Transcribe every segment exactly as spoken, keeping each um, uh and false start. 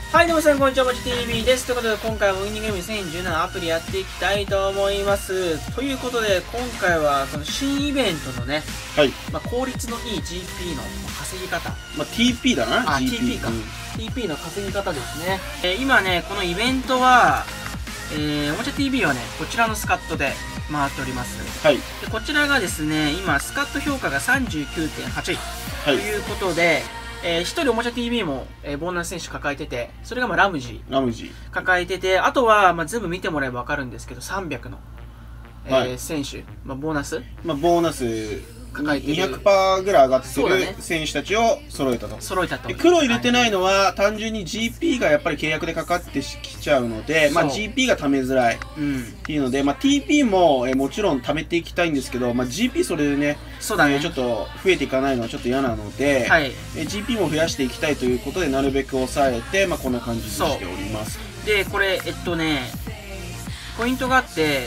はい、どうも皆さん、こんにちは、もち ティービー です。ということで、今回はウィニングゲームにせんじゅうななアプリやっていきたいと思います。ということで、今回は、この新イベントのね、 はい。 まあ、効率のいい ジーピー の稼ぎ方。 まあ、ティーピー だな。 あ、ティーピー か。ティーピー の稼ぎ方ですね。えー、今ね、このイベントは、えー、おもちゃ ティービー はね、こちらのスカットで回っております。 はい。 で、こちらがですね、今、スカット評価が さんじゅうきゅうてんはちい、はい、ということで、えー、ひとりおもちゃ ティービー も、えー、ボーナス選手抱えてて、それがまあラムジー。 ラムジー。 抱えてて、あとは、まあ、全部見てもらえばわかるんですけど、さんびゃくの、えーはい、選手、まあ、ボーナスまあ、ボーナス抱えてる にひゃくパーセント ぐらい上がってる選手たちを揃えたと。 揃えたと。 黒入れてないのは、はい、単純に ジーピー がやっぱり契約でかかってきちゃうので、まあ、ジーピー が貯めづらいっていうので、うん、まあ、ティーピー もえもちろん貯めていきたいんですけど、まあ、ジーピー それでね、 そうだね、 えー、ちょっと増えていかないのはちょっと嫌なので、はい、え ジーピー も増やしていきたいということで、なるべく抑えて、まあ、こんな感じにしております。 で、これ、えっとね、ポイントがあって、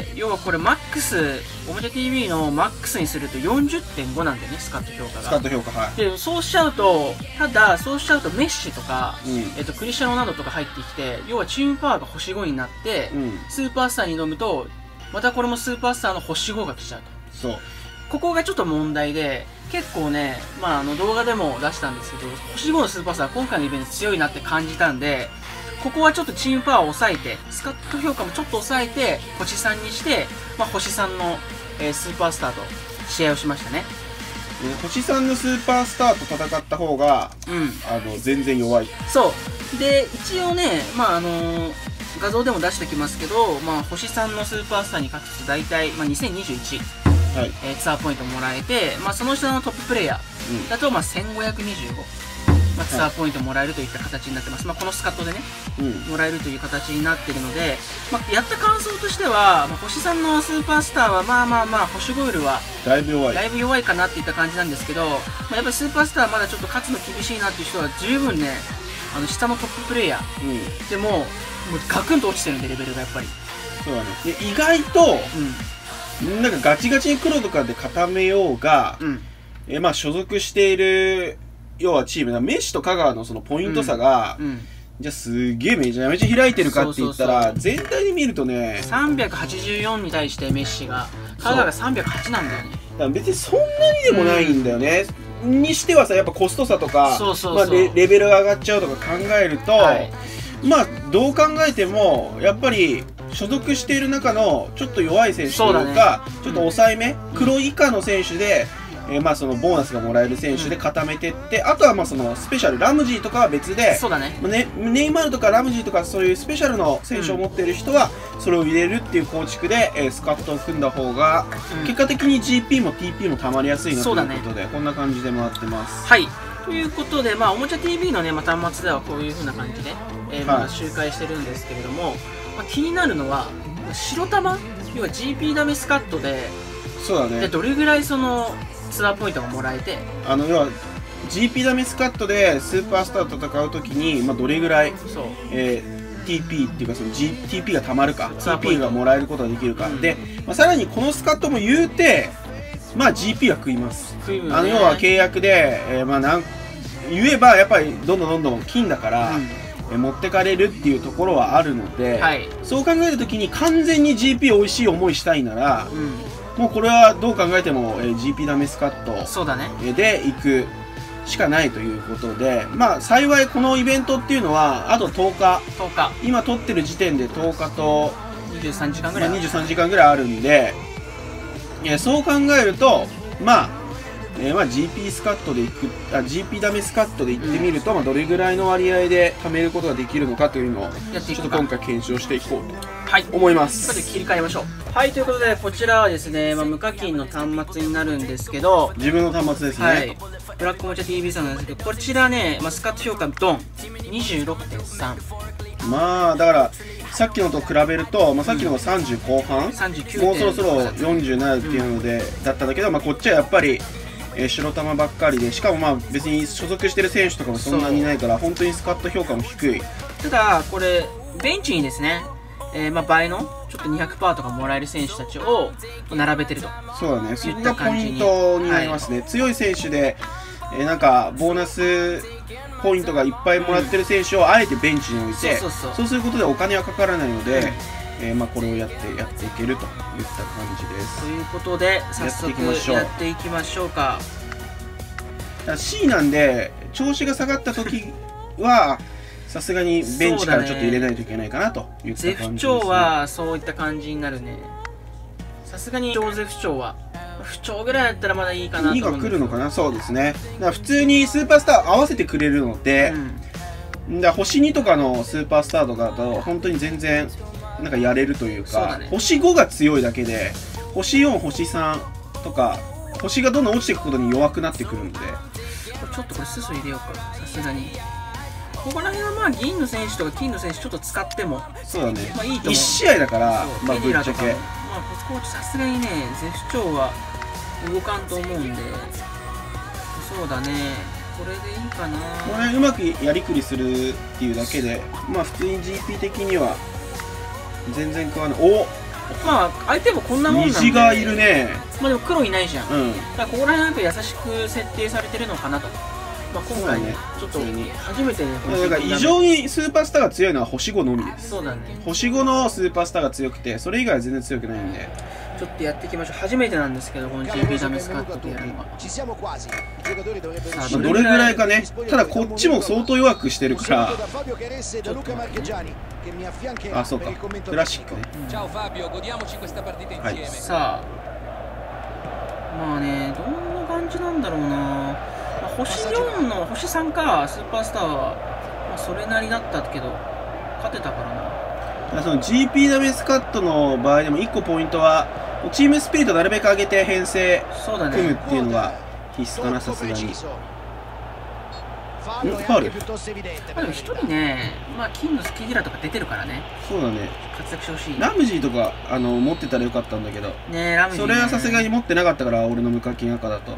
要はこれマックス、おもちゃ ティービー のマックスにすると よんじゅってんご なんだよね、スカット評価が。 スカット評価、はい。 で、そうしちゃうと、ただ、そうしちゃうとメッシとか、うん、えっと、クリスチャノ・ロナウドとか入ってきて、要はチームパワーが星ごになって、うん、スーパースターに挑むと、またこれもスーパースターの星ごが来ちゃうと。 そう。 ここがちょっと問題で、結構ね、まあ、あの動画でも出したんですけど、星ごのスーパースターは今回のイベント強いなって感じたんで、ここはちょっとチームパワーを抑えて、スカット評価もちょっと抑えて、星さんにして、まあ、星さんの、えー、スーパースターと試合をしましたね。 星さんのスーパースターと戦った方が、うん、あの全然弱い。 そう。で、一応ね、まあ、あのー、画像でも出しておきますけど、まあ、星さんのスーパースターに勝つと大体、まあ、にせんにじゅういち、はいえー、ツアーポイントもらえて、まあ、その下のトッププレイヤーだと、まあ、せんごひゃくにじゅうご。まあ、ツアーポイントもらえるといった形になってます。まあ、このスカットでね、うん、もらえるという形になっているので、まあ、やった感想としては、まあ、星さんのスーパースターは、まあまあまあ、星ゴールは、 だいぶ弱い。 だいぶ弱いかなっていった感じなんですけど、まあ、やっぱりスーパースターはまだちょっと勝つの厳しいなっていう人は、十分ね、あの、下のトッププレイヤー、うん、でも、もうガクンと落ちてるんで、レベルがやっぱり。 そうだね。で、意外と、うん、なんかガチガチに黒とかで固めようが、うん、え、まあ、所属している、要はチームメッシと香川のそのポイント差が、うんうん、じゃあすげえめちゃめちゃ開いてるかって言ったら、全体で見るとね、 さんびゃくはちじゅうよんに対してメッシが、香川がさんびゃくはちなんだよね。 だから別にそんなにでもないんだよね。うん、にしてはさ、やっぱコスト差とか、まあレベルが上がっちゃうとか考えると、はい、まあどう考えてもやっぱり所属している中のちょっと弱い選手というか、ね、ちょっと抑えめ、うん、黒以下の選手で。えー、まあそのボーナスがもらえる選手で固めてって、うん、あとはまあそのスペシャルラムジーとかは別で、 そうだね、 ね、ネイマールとかラムジーとかそういうスペシャルの選手を持っている人はそれを入れるっていう構築で、えー、スカットを組んだ方が、うん、結果的に ジーピー も ティーピー もたまりやすいなということで、ね、こんな感じで回ってます。 はい。ということで、まあおもちゃ ティービー のね、まあ、端末ではこういう風な感じで、えー、まあ周回してるんですけれども、まあ、気になるのは白玉、要は ジーピー ダメスカットで、 そうだね。 でどれぐらいそのツアーポイントがもらえて、 あの要は ジーピー ダメスカットでスーパースターと戦うときに、まあ、どれぐらい、そう、えー、ティーピー っていうかその、G、ティーピー がたまるか ティーピー がもらえることができるか、うん、で、まあ、さらにこのスカットも言うてまあ ジーピー は食います。食い、ね、あの要は契約で、えー、まあなん言えばやっぱりどんどんどんどん金だから、うんえ持ってかれるっていうところはあるので、はい、そう考えるときに完全に ジーピー 美味しい思いしたいなら、うんもうこれはどう考えても、えー、ジーピー ダメスカットそうだね、 えー、で行くしかないということで、まあ幸いこのイベントっていうのはあととおか、 とおか今撮ってる時点でとおかとにじゅうさんじかんぐらい、 まあ、にじゅうさんじかんぐらいあるんで、えー、そう考えるとまあえー、まあ ジーピー スカットでいくあ ジーピー ダメスカットでいってみると、うん、まあどれぐらいの割合で貯めることができるのかというのをちょっと今回検証していこうと思います。 はい、切り替えましょう。はいということでこちらはですね、まあ、無課金の端末になるんですけど、 自分の端末ですね。はい、 ブラックおもちゃ ティービー さんなんですけど、こちらね、まあ、スカット評価ドン にじゅうろくてんさん。まあだからさっきのと比べると、まあ、さっきのがさんじゅう後半、うん、 さんじゅうきゅうもうそろそろよんじゅうになるっていうので、うん、だったんだけど、まあ、こっちはやっぱりえー、白玉ばっかりで、しかもまあ別に所属してる選手とかもそんなにいないから本当にスカット評価も低い。 ただこれベンチにですね、えー、まあ倍のちょっと にひゃくパーセント とかもらえる選手たちを並べてると。 そうだね、そこがポイントになりますね。はい、強い選手で、えー、なんかボーナスポイントがいっぱいもらってる選手をあえてベンチに置いて、 そうそうそうそうすることでお金はかからないので、 うん、 えー、まあこれをやってやっていけるといった感じです。 ということで早速やっていきましょうか。 C なんで調子が下がった時はさすがにベンチからちょっと入れないといけないかなといった感じですね。 絶不調はそういった感じになるね。さすがに超絶不調は不調ぐらいだったらまだいいかなと思うんですよ。 にが来るのかな。そうですね。だから普通にスーパースター合わせてくれるので、うん、だ星にとかのスーパースターとかだと本当に全然なんかやれるというか、ね、星ごが強いだけで星よん、星さんとか星がどんどん落ちていくことに弱くなってくるので、 ちょっとこれスス入れようか、さすがに。ここら辺はまあ銀の選手とか金の選手ちょっと使ってもそうだね、 まあいいと思う。 いち試合だからまあぶっちゃけ、まあ、 ここさすがにね絶不調は動かんと思うんで、そうだね、これでいいかな。 これうまくやりくりするっていうだけでまあ普通に ジーピー 的には全然変わらない。おまあ相手もこんなもんなんで虹がいるね。 まあでも黒いないじゃん、うん、だからここら辺はやっぱ優しく設定されてるのかなと。まあ今回ねちょっと初めてね、 だから異常にスーパースターが強いのは星ごのみです。 そうだね、 星ごのスーパースターが強くてそれ以外は全然強くないんでちょっとやっていきましょう。初めてなんですけどこの ジーピー ダメスカットというのはどれぐらいかね。ただこっちも相当弱くしてるから、あ、そうか、クラシックね、うん、はい、 さあまあねどんな感じなんだろうな、まあ、星よんの星さんかスーパースターは、まあ、それなりだったけど勝てたからな。 その ジーピー ダメスカットの場合でもいっこポイントはチームスピリットなるべく上げて編成組むっていうのが必須かな、さすがに。ファウル。 まあでも一人ね、まあ金のスキディラとか出てるからね。 そうだね。 活躍してほしい。 ラムジーとかあの持ってたらよかったんだけど。 ね、ラムジー、ね。 それはさすがに持ってなかったから俺の無課金赤だと。うん。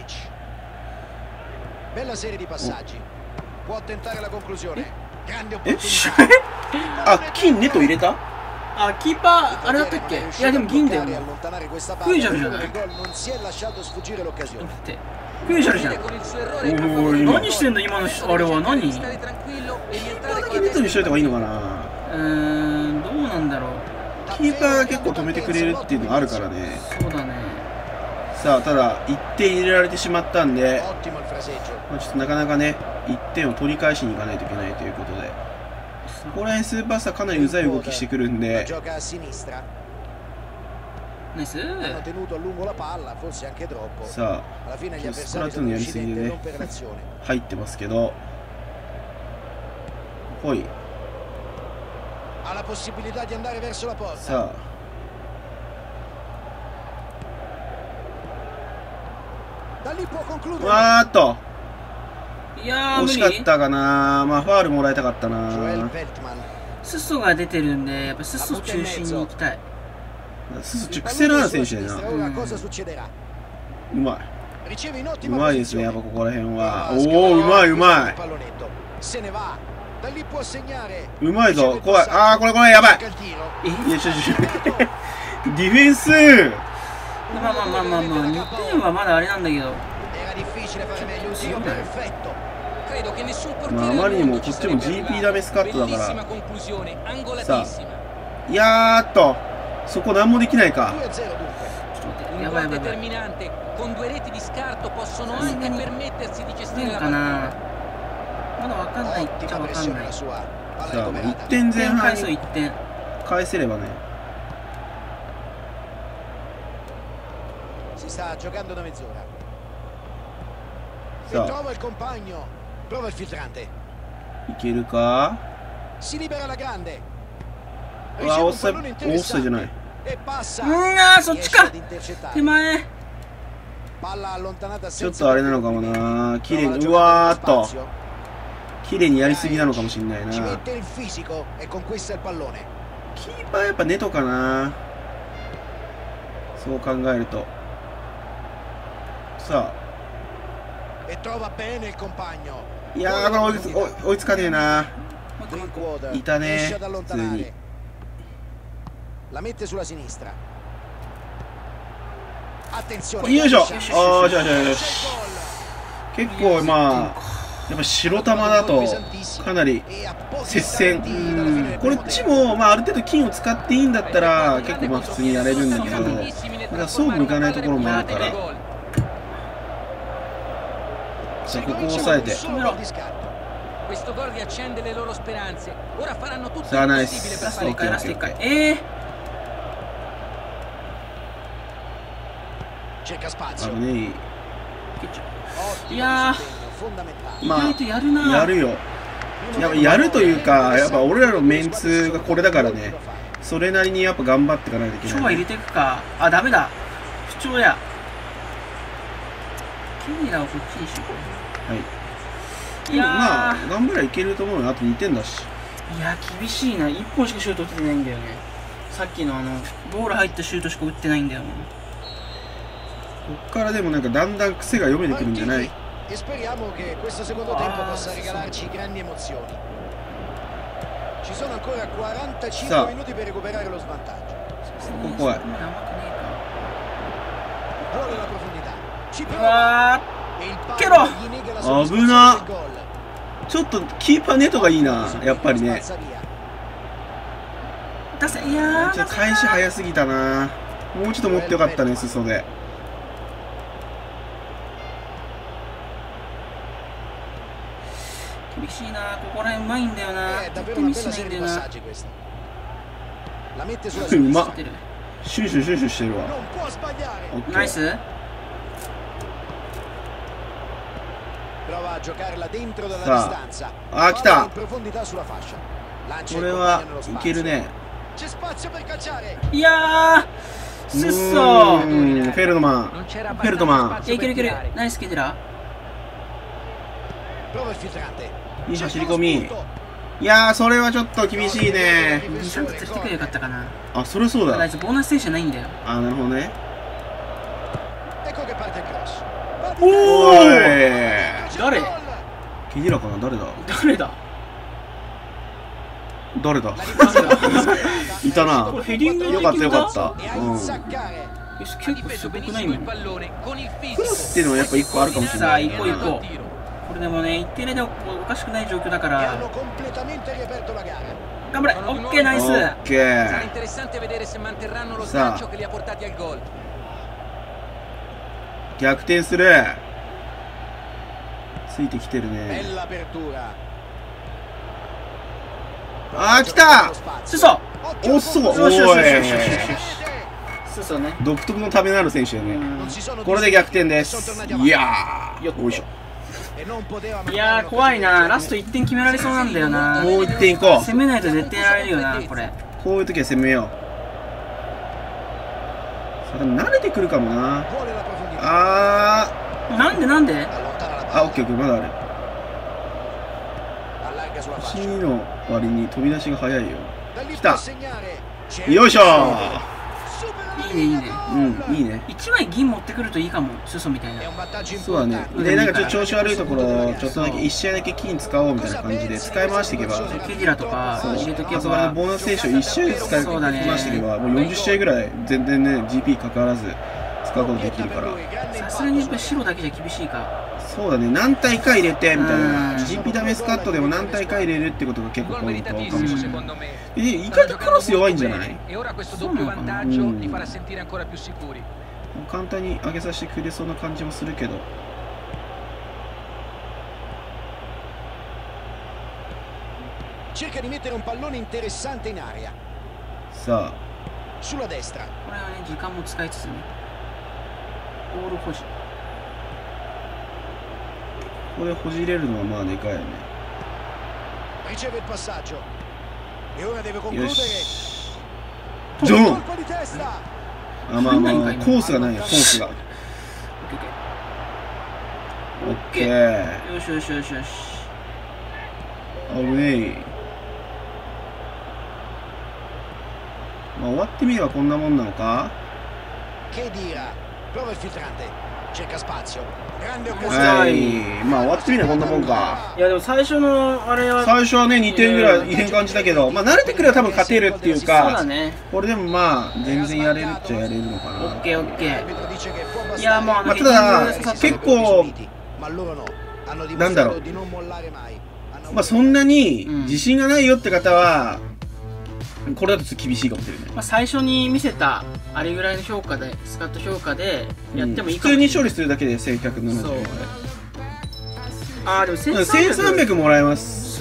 え？あ、金ネト入れた？ あ、キーパーあれだったっけ？いやでも銀だよね。クイジャルじゃない？クイジャルじゃん。おい、何してんだ今のあれは何？キーパーだけネトにしといた方がいいのかな。 うーん、どうなんだろう。 キーパーが結構止めてくれるっていうのがあるからね。 そうだね。さあただいってん入れられてしまったんで、まあ、ちょっとなかなかねいってんを取り返しにいかないといけないということで。ここら辺スーパースターかなりうざい動きしてくるんで、 ナイス。 さあスプラトゥーンのやりすぎでね入ってますけど、ほいさあわーっといやー惜しかったかな。まあファールもらいたかったな。 スソが出てるんでやっぱスソ中心に行きたい。 スソクセラーナ選手だな、うん、うまいうまいですね、やっぱここら辺は。おお、うまいうまいうまいぞ。怖い。ああこれこれやばい。いやちょちょディフェンスまあまあまあまあまあにてんはまだあれなんだけど、 まあ、あまりにもこっちも ジーピー ダメスカットだからさあ、いやーっとそこ何もできないか。 やばいやばいやばい。かな。まだわかんないっちゃわかんない。さあいってんぜん半いってん返せればね。さあいけるか。うわ、オフサイド、オフサイドじゃない。 うんあ、そっちか。手前。 ちょっとあれなのかもな。綺麗に、うわーっと。綺麗にやりすぎなのかもしれないな。キーパーやっぱネトかな。そう考えると。さあ。いやー、これ追いつ、追いつかねえな。いたね、普通に。よいしょ。ああ、じゃあじゃあよし。結構まあやっぱ白玉だとかなり接戦。これっちも、まあ、ある程度金を使っていいんだったら結構まあ普通にやれるんだけど、だからそうもいかないところもあるから。さあここを抑えて、さあナイス。 ラストいっかい、ラストいっかい。ええあのね、 いやー、意外とやるな。 やるよ。やっぱやるというか、やっぱ俺らのメンツがこれだからね、それなりにやっぱ頑張っていかないといけない。 超は入れていくか。あ、ダメだ。不調や。ケニラをこっちにしよう。 はい。いやまあ、頑張りゃいけると思うよ。あとにてんだし。 いや、厳しいな。いっぽんしかシュート打ってないんだよね。さっきのあの、ボール入ったシュートしか打ってないんだよね。 こっからでもなんかだんだん癖が読めてくるんじゃない？さあ、ここ怖い。 うわー、けろ。 危な。ちょっとキーパーネットがいいな、やっぱりね。 出せ。いやー、 ちょっと開始早すぎたな。もうちょっと持ってよかったね、裾で。 厳しいな。ここら辺うまいんだよな。絶対ミスないんだよな。 うまっ。シュンシュンシュンシュンしてるわ。 ナイス。 さあ、あー来た。これはいけるね。 いやー、すっそー。 フェルトマン、フェルトマン。 いけるいける。ナイスケデラ。 いい走り込み。いやー、それはちょっと厳しいね。 に、さんつ連れてくればよかったかな。 あ、それそうだ。 あいつボーナス選手じゃないんだよ。 あ、なるほどね。 おー、誰？ ケニラかな、誰だ誰だ誰だいたな。 ヘディングよかったよかった。うん。 よし、結構すごくないもん。 クロスっていうのはやっぱ一個あるかもしれさあ、 ない。 行こう行こう。これでもね、いってんでもおかしくない状況だから。頑張れ。オッケー、ナイス。 オッケー。さあ、逆転する。ついてきてるね。あー、来た。 スソ。 おっそ。およしよしよしよしよし。スソね。 独特のためのある選手だね。これで逆転です。いやー、よいしょ。 いやー、怖いな。ラストいってん決められそうなんだよな。 もういってんいこう。 攻めないと絶対やられるよな、これ。 こういう時は攻めよう。さあ、でも慣れてくるかもな。あー。なんでなんで？ あ、オッケーオッケー、まだある。星の割に飛び出しが早いよ。来た。よいしょー。 いいねいいね。 うん、いいね。 いちまい銀持ってくるといいかも、スソみたいな。 そうだね。で、なんかちょっと調子悪いところ、ちょっとだけいち試合だけ金使おうみたいな感じで使い回していけば。 ケディラとか入れとけば。 そこでボーナス選手をいち試合で使い回していけば、もうよんじゅう試合ぐらい全然ね、ジーピー 関わらず使うことできるから。 さすがにやっぱり白だけじゃ厳しいか。 そうだね、何体か入れてみたいな。ジーピー ダメスカットでも何体か入れるってことが結構ポイントかもしれない。え、意外とクロス弱いんじゃない？ そうなのかな。うん、 簡単に上げさせてくれそうな感じもするけど。さあ、 これはね、時間も使いつつね。ボール保持。 これほじれるのはまあでかいよね。よし。ジョン。あ、まあまあコースがないよ、コースが。オッケー。 よしよしよしよし。 危ねえ。まあ終わってみればこんなもんなのか。はい、まあ終わってみればこんなもんか。 いやでも最初のあれは最初はねにてんぐらいいい感じだけど、まあ慣れてくれば多分勝てるっていうか。 そうだね。 これでもまあ全然やれるっちゃやれるのかな。 オッケーオッケー。いやもうまあただ結構なんだろう、まあそんなに自信がないよって方は、うん、これだと厳しいかもしれない。 まあ最初に見せたあれぐらいの評価で、スカット評価でやってもいいかもしれない、うん、 普通に処理するだけでせんひゃくななじゅうえん。 あーでもせんさんびゃくもらえます。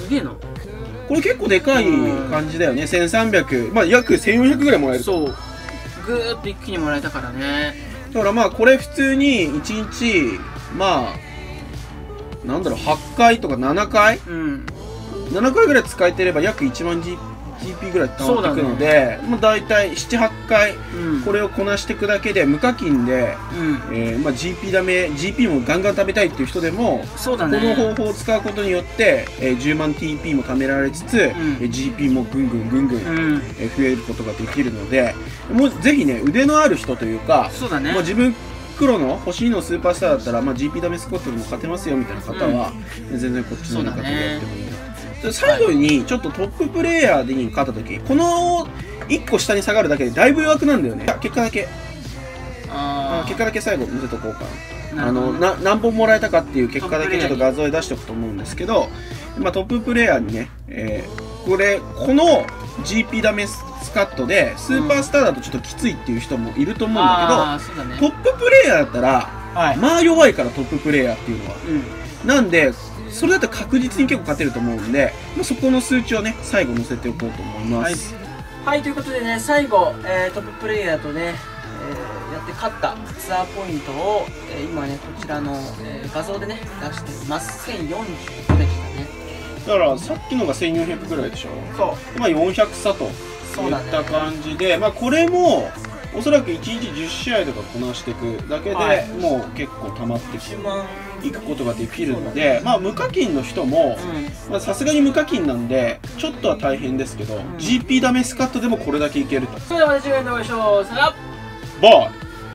すげえな。 これ結構でかい感じだよね。せんさんびゃく、まあ約せんよんひゃくぐらいもらえる。 そう、ぐーっと一気にもらえたからね。 だからまあこれ普通にいちにちまあなんだろうはちかいとかななかい、うん、ななかいぐらい使えてれば約いちまん ジーピー ぐらい溜まっていくので、ね、まあ大体ななはちかいこれをこなしていくだけで無課金で、うん、えーまあ ジーピー ダメ ジーピー もガンガン食べたいっていう人でもそうだ、ね、この方法を使うことによって、えー、じゅうまん ティーピー も貯められつつ、うん、ジーピー もぐんぐんぐんぐん、うんえー、増えることができるので、もうぜひね腕のある人というか、そうだね、もう自分黒の星のスーパースターだったら、まあ、ジーピー ダメスコットでも勝てますよみたいな方は、うん、全然こっちのやり方でやってもいいな。最後にちょっとトッププレイヤーで勝った時、このいっこ下に下がるだけでだいぶ弱くなるんだよね。結果だけあ結果だけ最後見せとこうかな。あのな何本もらえたかっていう結果だけちょっと画像で出しておくと思うんですけど、まあ、トッププレイヤーにね、えー、これこの ジーピー ダメスカットでスーパースターだとちょっときついっていう人もいると思うんだけど、うんね、トッププレイヤーだったら、はい、まあ弱いからトッププレイヤーっていうのは、うん、なんでそれだったら確実に結構勝てると思うんで、まあ、そこの数値をね最後載せておこうと思います。 はい、はい、ということでね、最後、えー、トッププレイヤーとね、えー、やって勝ったツアーポイントを、えー、今ねこちらの、えー、画像でね出しています。せんよんじゅうごでしたね。 だからさっきのがせんよんひゃくぐらいでしょ。そうまあよんひゃく差といった感じで、ね、まあこれもおそらくいちにちじゅっしあいとかこなしていくだけで、はい、もう結構溜まっていくことができるので、まあ無課金の人もさすがに無課金なんでちょっとは大変ですけど、うん、ジーピー ダメスカットでもこれだけいけると。 それでは私がやりましょう。さよなら。 バイ。